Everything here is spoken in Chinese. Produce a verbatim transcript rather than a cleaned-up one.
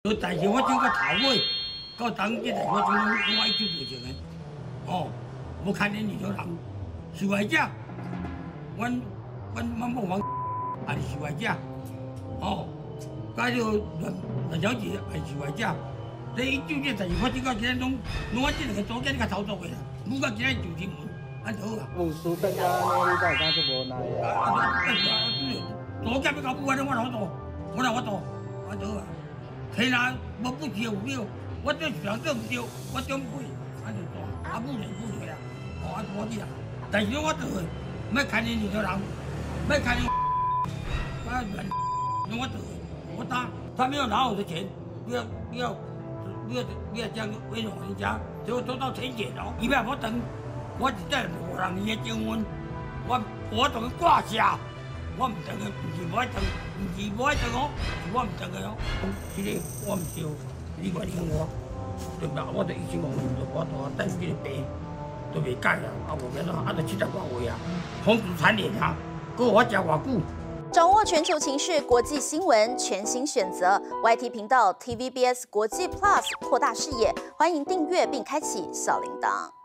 到大小我整个头尾，到当这大小整拢我一手做成的。哦，无看见二条人，受害者，阮阮阮某房也是受害者。哦，加着梁梁小姐也是受害者。这一九这代志发生到今仔拢拢我这两个组织咧甲操作的啦，唔到今仔就新闻，安就好啊。 有事变到安尼，你才会感觉无奈啊。 啊啊啊！组织要搞不完，我哪我做？我哪我做？安就好啊。天哪，无不是有了，我这想做唔对，我准备安就做，啊不然不对啊，哦安多啲啊。但是我做的，要看见二条人，要看见啊人，我做的，我打他没有拿我的钱，不要不要。不要不要这样威胁人家，结果做到天检咯。伊要我等，我真正无人伊的证文，我我同佢挂下，我唔等佢，唔是无爱等，唔是无爱等我，是我唔等佢咯。这个我唔少，你话你我，对吧？我就以前我就我我等这个病都未解啊，啊无变咯，啊都七十多岁啊，风烛残年啊，搁我食偌久。 掌握全球情势、国际新闻，全新选择 Y T 频道 T V B S 国际 Plus， 扩大视野。欢迎订阅并开启小铃铛。